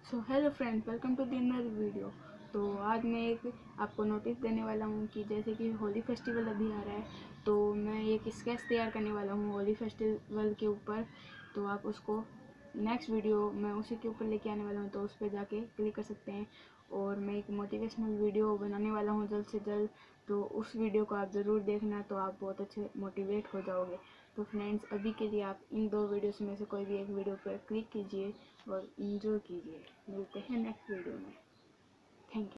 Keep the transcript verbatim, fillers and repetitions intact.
So hello friends, welcome to the another video. तो आज मैं एक आपको नोटिस देने वाला हूँ कि जैसे कि होली फेस्टिवल अभी आ रहा है, तो मैं एक स्केच तैयार करने वाला हूँ होली फेस्टिवल के ऊपर। तो आप उसको नेक्स्ट वीडियो मैं उसी के ऊपर लेके आने वाला हूँ, तो उस पर जाके क्लिक कर सकते हैं। और मैं एक मोटिवेशनल वीडियो बनाने वाला हूँ जल्द से जल्द, तो उस वीडियो को आप ज़रूर देखना, तो आप बहुत अच्छे मोटिवेट हो जाओगे। तो फ्रेंड्स, अभी के लिए आप इन दो वीडियोस में से कोई भी एक वीडियो पर क्लिक कीजिए और इन्जॉय कीजिए। मिलते हैं नेक्स्ट वीडियो में। Thank you.